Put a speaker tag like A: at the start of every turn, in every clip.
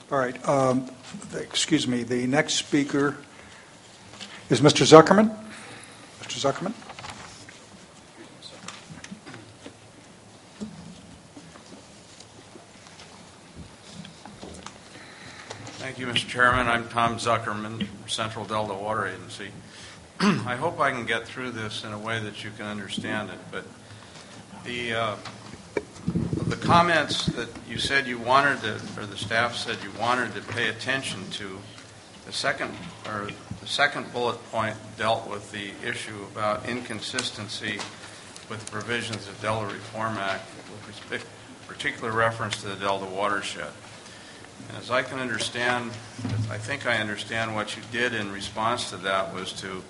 A: All right. Excuse me. The next speaker is Mr. Zuckerman. Mr. Zuckerman.
B: Thank you, Mr. Chairman. I'm Tom Zuckerman, Central Delta Water Agency. I hope I can get through this in a way that you can understand it, but the comments that you said you wanted to, or the staff said you wanted to pay attention to, the second bullet point dealt with the issue about inconsistency with the provisions of the Delta Reform Act with particular reference to the Delta watershed. As I can understand, I think I understand what you did in response to that was to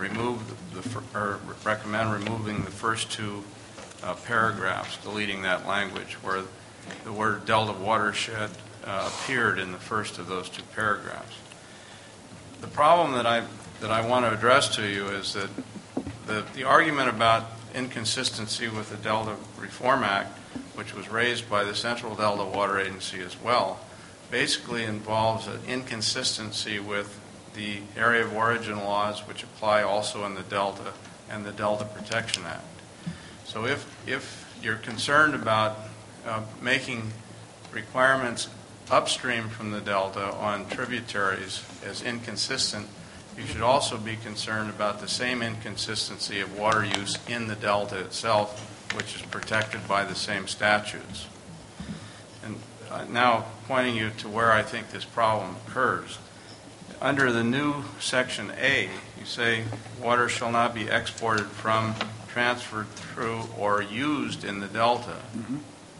B: recommend removing the first two paragraphs, deleting that language where the word Delta watershed appeared in the first of those two paragraphs. The problem that I want to address to you is that the argument about inconsistency with the Delta Reform Act, which was raised by the Central Delta Water Agency as well, basically involves an inconsistency with the area of origin laws, which apply also in the Delta and the Delta Protection Act. So if you're concerned about making requirements upstream from the Delta on tributaries as inconsistent, you should also be concerned about the same inconsistency of water use in the Delta itself, which is protected by the same statutes. And now pointing you to where I think this problem occurs. Under the new Section A, you say water shall not be exported from, transferred through, or used in the Delta. Mm-hmm.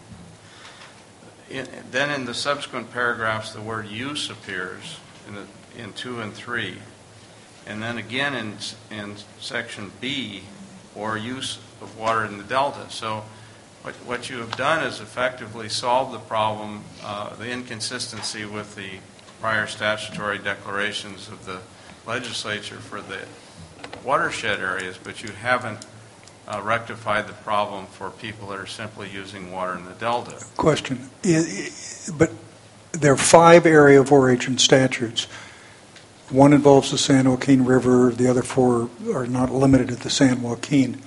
B: Then in the subsequent paragraphs, the word use appears in 2 and 3. And then again in Section B, or use of water in the Delta. So what you have done is effectively solve the problem, the inconsistency with the prior statutory declarations of the legislature for the watershed areas, but you haven't rectified the problem for people that are simply using water in the Delta.
A: Question. But there are 5 area of origin statutes. One involves the San Joaquin River. The other 4 are not limited to the San Joaquin.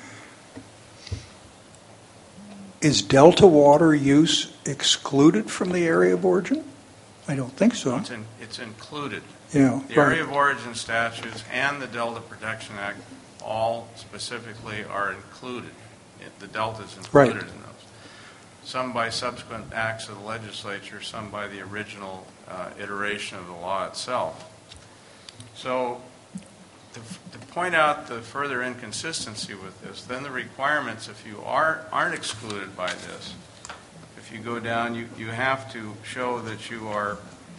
A: Is Delta water use excluded from the area of origin? I don't think so.
B: It's included.
A: Yeah,
B: the area of origin statutes and the Delta Protection Act all specifically are included. The Delta is included in those. Some by subsequent acts of the legislature, some by the original iteration of the law itself. So to point out the further inconsistency with this, then the requirements, if you aren't excluded by this, if you go down, you have to show that you are,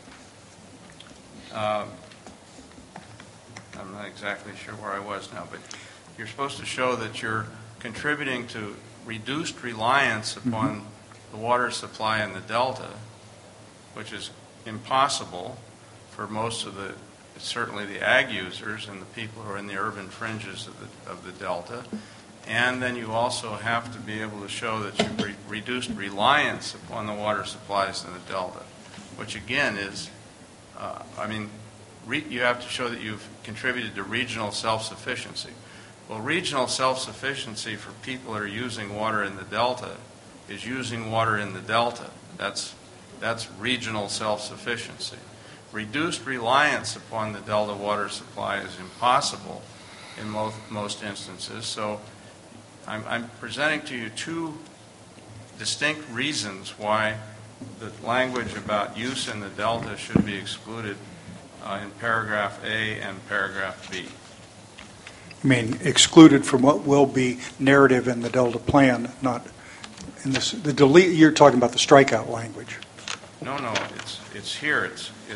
B: I'm not exactly sure where I was now, but you're supposed to show that you're contributing to reduced reliance upon the water supply in the Delta, which is impossible for most of the, certainly the ag users and the people who are in the urban fringes of the Delta. And then you also have to be able to show that you've reduced reliance upon the water supplies in the Delta, which again is, you have to show that you've contributed to regional self-sufficiency. Well, regional self-sufficiency for people that are using water in the Delta is using water in the Delta. That's regional self-sufficiency. Reduced reliance upon the Delta water supply is impossible in most instances. So I'm presenting to you 2 distinct reasons why the language about use in the Delta should be excluded in paragraph A and paragraph B.
A: I mean, excluded from what will be narrative in the Delta plan, not in this. The delete. You're talking about the strikeout language.
B: No, it's here.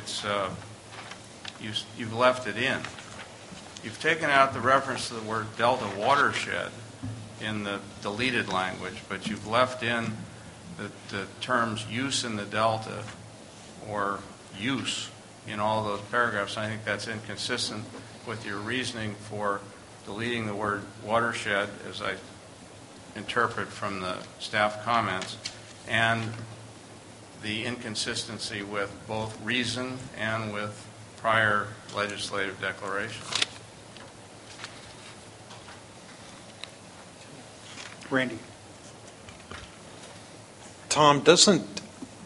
B: You've left it in. You've taken out the reference to the word Delta watershed in the deleted language, but you've left in the terms use in the Delta or use in all those paragraphs. I think that's inconsistent with your reasoning for deleting the word watershed, as I interpret from the staff comments, and the inconsistency with both reason and with prior legislative declarations.
A: Randy.
C: Tom, doesn't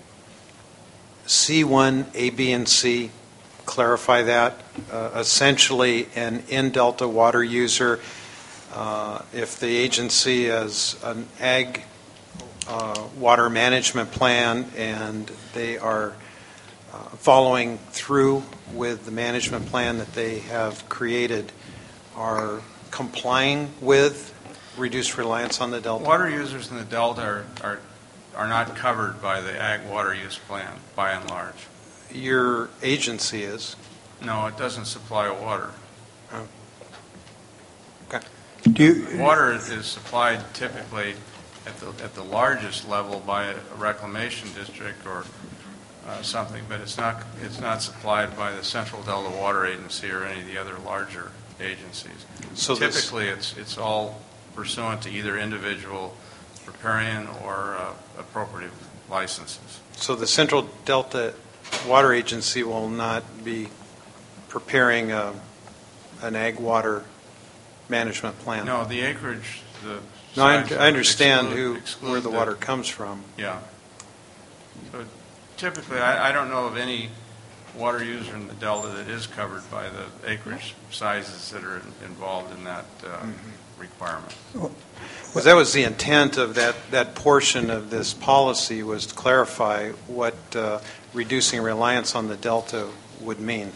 C: C1, A, B, and C clarify that? Essentially, an in-delta water user, if the agency has an ag water management plan and they are following through with the management plan that they have created, are complying with reduced reliance on the Delta?
B: Water users in the Delta are not covered by the Ag Water Use Plan, by and large.
C: Your agency is?
B: No, it doesn't supply water.
C: Oh. Okay.
B: Water is supplied typically at the largest level by a reclamation district or something, but it's not supplied by the Central Delta Water Agency or any of the other larger agencies. So typically, it's all pursuant to either individual riparian or appropriative licenses.
C: So the Central Delta Water Agency will not be preparing an ag water management plan?
B: No, the acreage,
C: I understand where the water comes from.
B: Yeah. So typically, I don't know of any water user in the Delta that is covered by the acreage sizes that are involved in that requirement.
C: Because that was the intent of that portion of this policy, was to clarify what reducing reliance on the Delta would mean.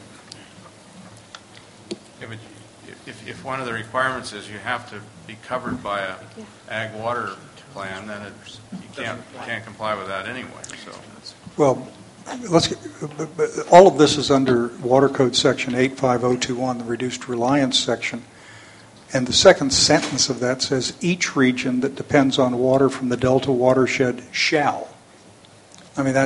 B: Yeah, but if one of the requirements is you have to be covered by a ag water plan, then you can't comply with that anyway. So,
A: Well, all of this is under Water Code Section 85021, the reduced reliance section. And the second sentence of that says, each region that depends on water from the Delta watershed shall. I mean,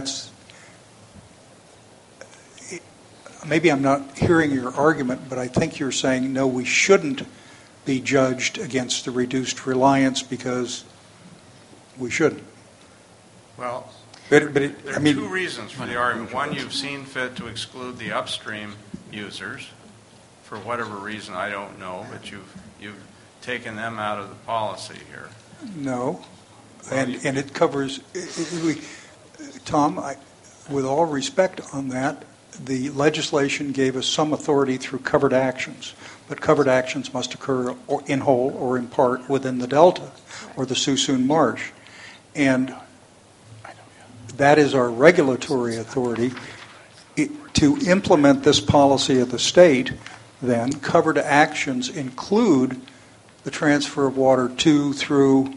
A: maybe I'm not hearing your argument, but I think you're saying, no, we shouldn't be judged against the reduced reliance because we shouldn't.
B: well,
A: There
B: are two reasons for the argument. One, you've seen fit to exclude the upstream users for whatever reason, I don't know, but you've taken them out of the policy here.
A: No, and it covers, Tom, with all respect on that, the legislation gave us some authority through covered actions, but covered actions must occur in whole or in part within the Delta or the Suisun Marsh. And that is our regulatory authority. To implement this policy of the state, then, covered actions include the transfer of water to, through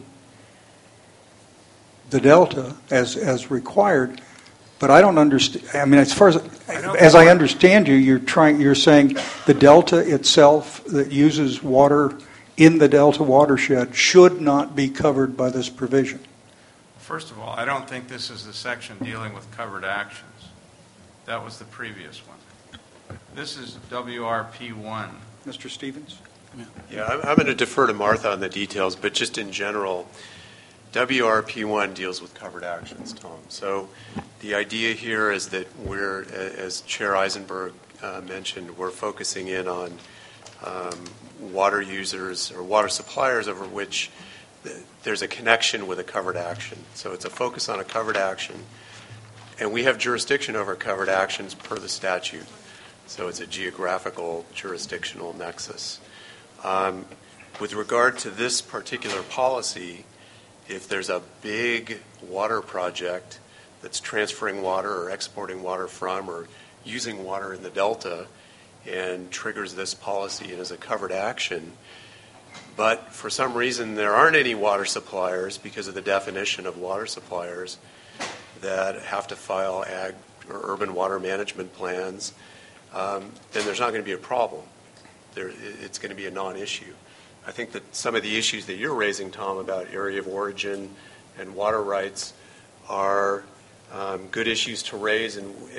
A: the Delta as required. But I don't understand. I mean, as far as I understand you, you're saying the Delta itself that uses water in the Delta watershed should not be covered by this provision.
B: First of all, I don't think this is the section dealing with covered actions. That was the previous one. This is WRP1.
A: Mr. Stevens?
D: Yeah, I'm going to defer to Martha on the details, but just in general, WRP1 deals with covered actions, Tom. So the idea here is that we're, as Chair Eisenberg mentioned, we're focusing in on water users or water suppliers over which there's a connection with a covered action. So it's a focus on a covered action, and we have jurisdiction over covered actions per the statute. So it's a geographical jurisdictional nexus. With regard to this particular policy, if there's a big water project that's transferring water or exporting water from or using water in the Delta and triggers this policy and is a covered action, but for some reason there aren't any water suppliers because of the definition of water suppliers that have to file ag or urban water management plans, then there's not going to be a problem. It's going to be a non-issue. I think that some of the issues that you're raising, Tom, about area of origin and water rights are good issues to raise, and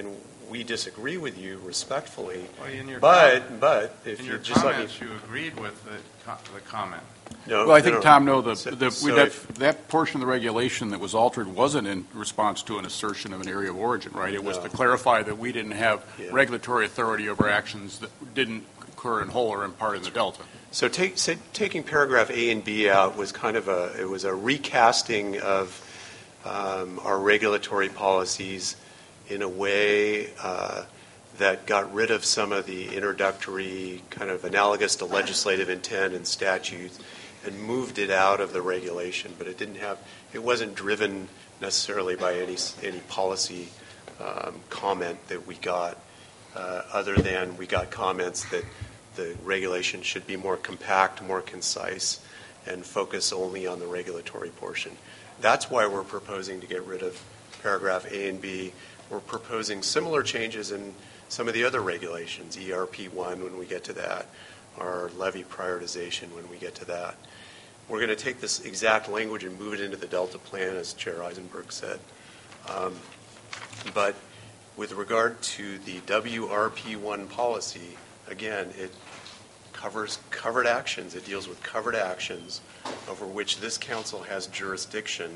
D: we disagree with you respectfully.
B: Well, in your
D: But if
B: In
D: you
B: your
D: just let me.
B: comments, you agreed with the comment.
D: No,
E: Well, I think,
D: no,
E: Tom, no,
D: So
E: that portion of the regulation that was altered wasn't in response to an assertion of an area of origin, right? It was
D: No.
E: to clarify that we didn't have
D: Yeah.
E: regulatory authority over actions that didn't occur in whole or in part in the Delta.
D: So taking paragraph A and B out was it was a recasting of our regulatory policies in a way that got rid of some of the introductory kind of analogous to legislative intent and statutes and moved it out of the regulation. But it wasn't driven necessarily by any policy comment that we got, other than we got comments that the regulation should be more compact, more concise, and focus only on the regulatory portion. That's why we're proposing to get rid of paragraph A and B. We're proposing similar changes in some of the other regulations, ERP1 when we get to that, or levy prioritization when we get to that. We're going to take this exact language and move it into the Delta plan, as Chair Eisenberg said. But with regard to the WRP1 policy, again, it covers covered actions. It deals with covered actions over which this council has jurisdiction.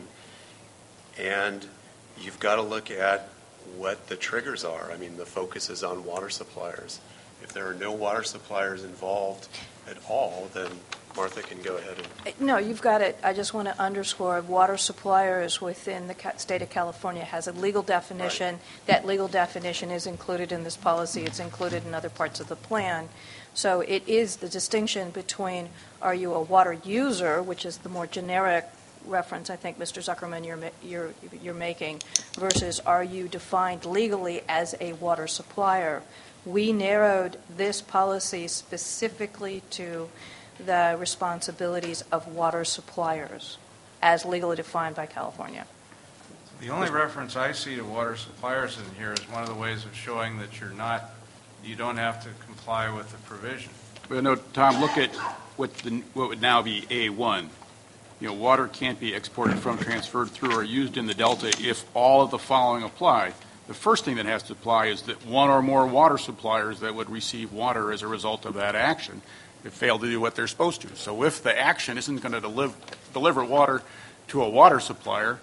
D: And you've got to look at what the triggers are. I mean, the focus is on water suppliers. If there are no water suppliers involved at all, then Martha can go ahead and...
F: No, you've got it. I just want to underscore, water suppliers within the state of California has a legal definition. Right. That legal definition is included in this policy. It's included in other parts of the plan. So it is the distinction between, are you a water user, which is the more generic reference I think, Mr. Zuckerman, you're making, versus are you defined legally as a water supplier. We narrowed this policy specifically to the responsibilities of water suppliers as legally defined by California.
B: The only reference I see to water suppliers in here is one of the ways of showing that you don't have to comply with the provision.
E: But no, Tom, look at what would now be A1. Water can't be exported from, transferred through, or used in the Delta if all of the following apply. The first thing that has to apply is that one or more water suppliers that would receive water as a result of that action have failed to do what they're supposed to. So if the action isn't going to deliver water to a water supplier,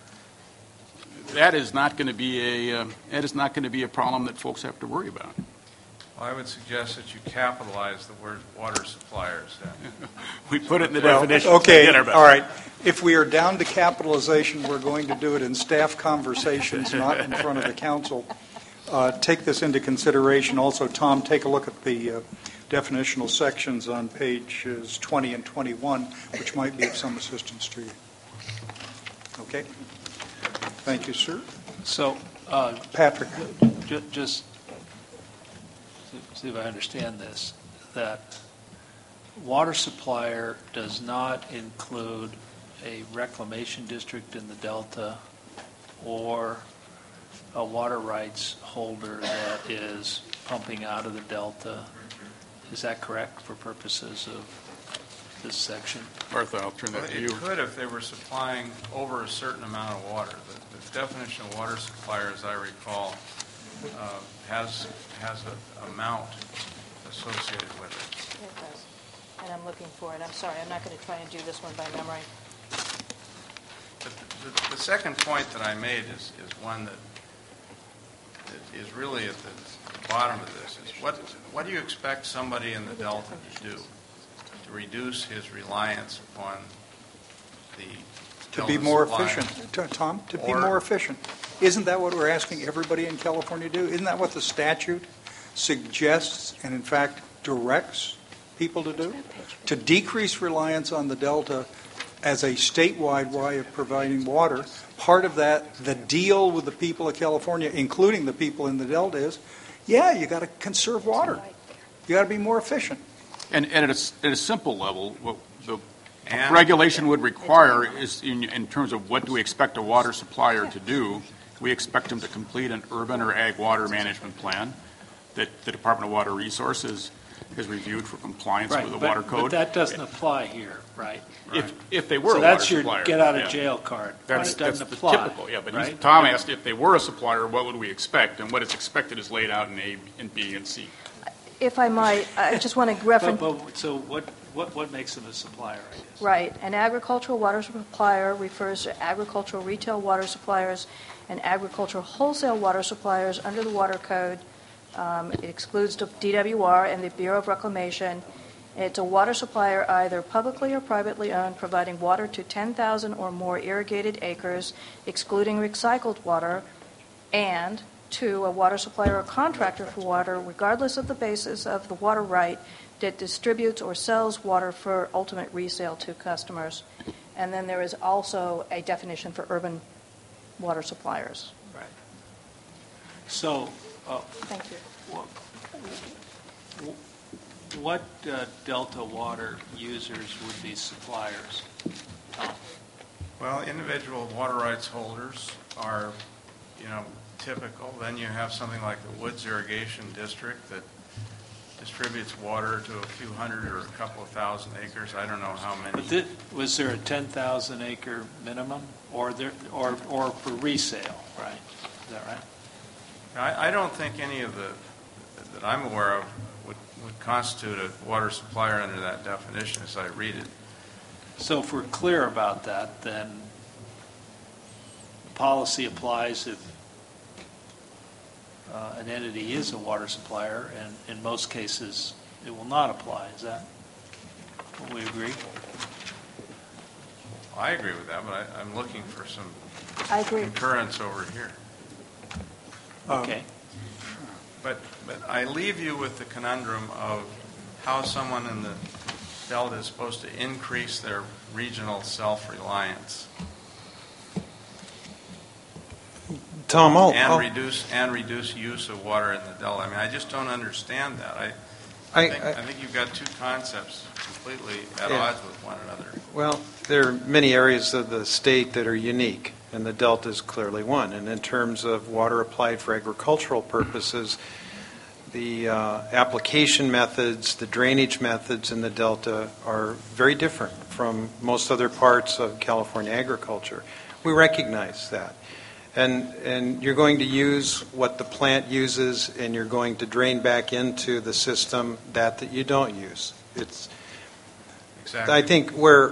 E: that is not going to be a problem that folks have to worry about.
B: Well, I would suggest that you capitalize the word water suppliers.
E: We put it in the definition.
A: Okay, all right. If we are down to capitalization, we're going to do it in staff conversations, not in front of the council. Take this into consideration. Also, Tom, take a look at the definitional sections on pages 20 and 21, which might be of some assistance to you. Okay? Thank you, sir.
G: So,
A: Patrick.
G: Just see if I understand this, that water supplier does not include a reclamation district in the Delta or a water rights holder that is pumping out of the Delta. Is that correct for purposes of this section?
E: Martha, I'll turn that to you.
B: It could if they were supplying over a certain amount of water. The definition of water supplier, as I recall, has an amount associated with it.
F: It does. And I'm looking for it. I'm sorry, I'm not going to try and do this one by memory.
B: The second point that I made is one that is really at the bottom of this. Is what do you expect somebody in the Delta to do to reduce his reliance upon the
A: To be more efficient, Tom, to be more efficient. Isn't that what we're asking everybody in California to do? Isn't that what the statute suggests and, in fact, directs people to do? To decrease reliance on the Delta as a statewide way of providing water. Part of that, the deal with the people of California, including the people in the Delta, is, you got to conserve water. You got to be more efficient.
E: And at a simple level, what the regulation would require is, in terms of what do we expect a water supplier to do, we expect them to complete an urban or ag water management plan that the Department of Water Resources is reviewed for compliance
G: Right,
E: with the
G: but-
E: water code.
G: But that doesn't apply here, right?
E: If they were
G: So
E: a water
G: that's your
E: supplier.
G: get out of
E: yeah.
G: jail card.
E: That's,
G: It doesn't
E: that's the
G: apply.
E: typical, yeah, but
G: right?
E: Tom asked if they were a supplier, what would we expect? And what is expected is laid out in A and B and C.
F: If I might, I just want to reference.
G: So what makes them a supplier, I guess?
F: Right. An agricultural water supplier refers to agricultural retail water suppliers and agricultural wholesale water suppliers under the Water Code. It excludes the DWR and the Bureau of Reclamation. It's a water supplier either publicly or privately owned, providing water to 10,000 or more irrigated acres, excluding recycled water, and to a water supplier or contractor for water, regardless of the basis of the water right, that distributes or sells water for ultimate resale to customers. And then there is also a definition for urban water suppliers.
G: Right. So
F: Thank you.
G: what Delta water users would be suppliers? Tom?
B: Well, individual water rights holders are, typical. Then you have something like the Woods Irrigation District that distributes water to a few hundred or a couple of thousand acres. I don't know how many.
G: But was there a 10,000 acre minimum, or for resale? Right. Is that right?
B: I don't think any of that I'm aware of would constitute a water supplier under that definition as I read it.
G: So if we're clear about that, then the policy applies if an entity is a water supplier, and in most cases, it will not apply. Is that what we agree?
B: I agree with that, but I'm looking for some
F: I agree.
B: concurrence over here.
G: Okay.
B: But I leave you with the conundrum of how someone in the Delta is supposed to increase their regional self-reliance
C: Tom,
B: and reduce use of water in the Delta. I mean, I just don't understand that. I think you've got two concepts completely at
C: Yeah.
B: odds with one another.
C: Well, there are many areas of the state that are unique, and the Delta is clearly one. And in terms of water applied for agricultural purposes, the application methods, the drainage methods in the Delta are very different from most other parts of California agriculture. We recognize that. And you're going to use what the plant uses, and you're going to drain back into the system that you don't use. It's
B: Exactly.
C: I think where,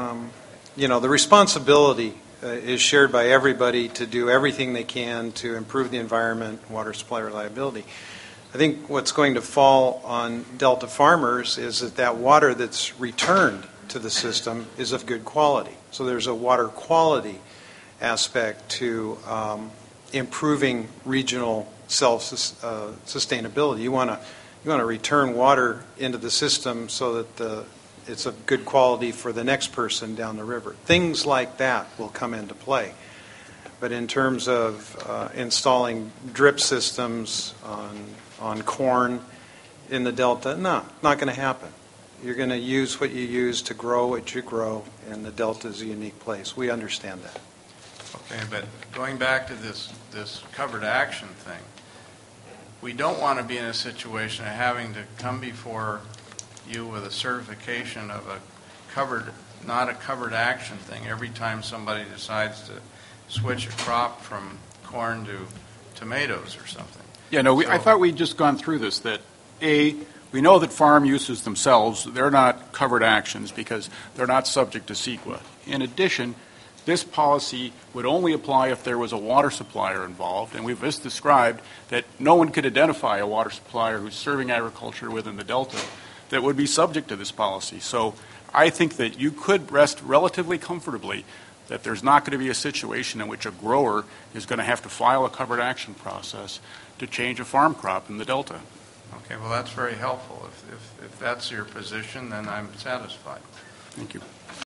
C: the responsibility is shared by everybody to do everything they can to improve the environment, water supply reliability. I think what's going to fall on Delta farmers is that water that's returned to the system is of good quality. So there's a water quality aspect to improving regional self-sustainability. You want to return water into the system so that it's of good quality for the next person down the river. Things like that will come into play. But in terms of installing drip systems on corn in the Delta, no, not going to happen. You're going to use what you use to grow what you grow, and the Delta is a unique place. We understand that.
B: Okay, but going back to this covered action thing, we don't want to be in a situation of having to come before you with a certification of not a covered action thing every time somebody decides to switch a crop from corn to tomatoes or something.
E: Yeah, no, I thought we'd just gone through this, that we know that farm uses themselves, they're not covered actions because they're not subject to CEQA. In addition, this policy would only apply if there was a water supplier involved, and we've just described that no one could identify a water supplier who's serving agriculture within the Delta that would be subject to this policy. So I think that you could rest relatively comfortably that there's not going to be a situation in which a grower is going to have to file a covered action process to change a farm crop in the Delta.
B: Okay, well, that's very helpful. If that's your position, then I'm satisfied.
E: Thank you.